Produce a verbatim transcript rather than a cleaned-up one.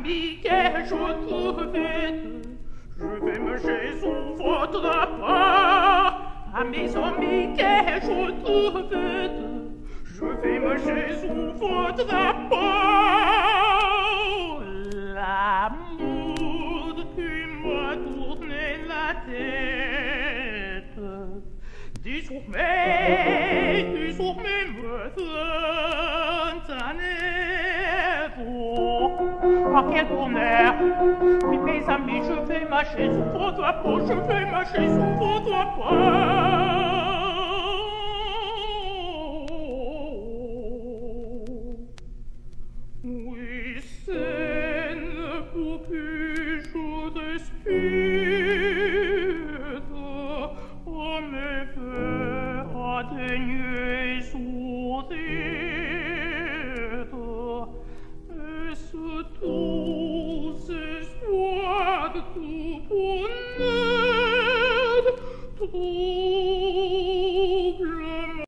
amis, que je te vide. Je vais marcher sous votre pas. À mes amis, que je te vide. Je vais marcher sous votre pas. L'amour qui m'a tourné la tête. Désormais, désormais me fontaneau. Ah, quel bonheur! Oui, mes amis, je vais marcher sous votre pas, je vais marcher sous votre pas. Oui, c'est ne pour plus je respire. Oh, mes vers atteignez sourire. Et ce doux espoir de tout bonheur.